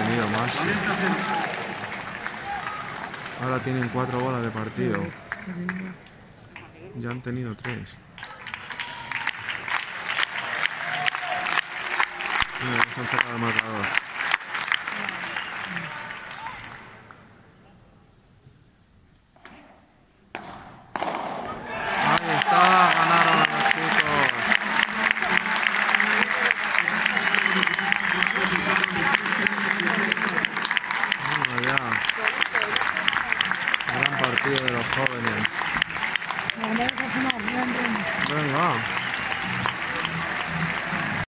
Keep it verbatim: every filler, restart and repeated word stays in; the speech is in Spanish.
tenido más. Ahora tienen cuatro bolas de partido. Ya han tenido tres. Mira, se han cerrado el marcador. Ahí está, ganaron los chicos. Bueno, ya. Gran partido de los jóvenes. Venga.